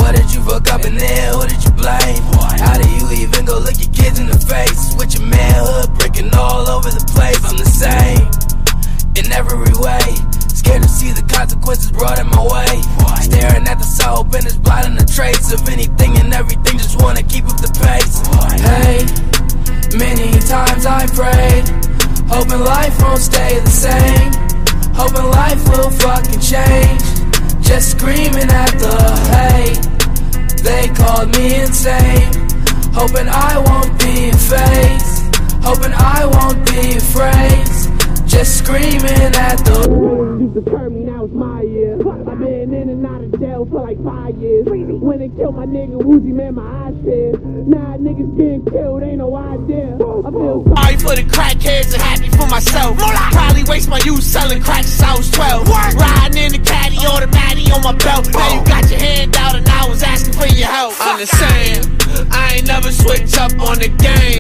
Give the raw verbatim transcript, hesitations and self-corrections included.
What did you fuck up in there? Who did you blame? How do you even go look your kids in the face? With your manhood breaking all over the place. I'm the same in every way. Scared to see the consequences brought in my way. Staring at the soap and it's blotting the trace of anything and everything. Just wanna keep up the pace. Hey, many times I prayed, hoping life won't stay the same, hoping life will fucking change. Just screaming at the hate, they called me insane. Hoping I won't be phased, hoping I won't be afraid. Just screaming at the used to curb me, now it's my year. I've been in and out of jail for like five years. When they killed my nigga Woozy, man, my eyes tear. Nah, niggas getting killed, ain't no idea. I feel sorry for the crackheads and happy for myself. Probably waste my youth selling crack since I was twelve. Riding in the caddy, automatic on my belt. Now you got your hand out and I was asking for your help. I'm the same, I ain't never switch up on the game.